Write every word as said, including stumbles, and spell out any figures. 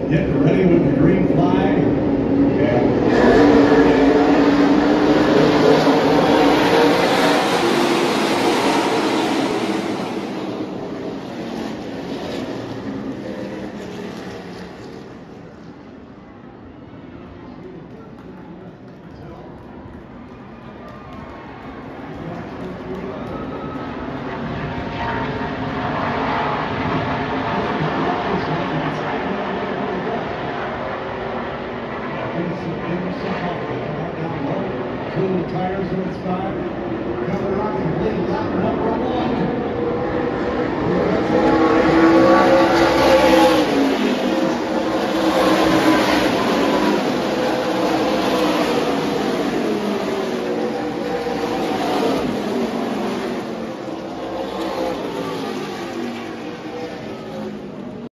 getting ready with the green flag. Yeah. Cool tires on spot. Cover rock and lead lap number one.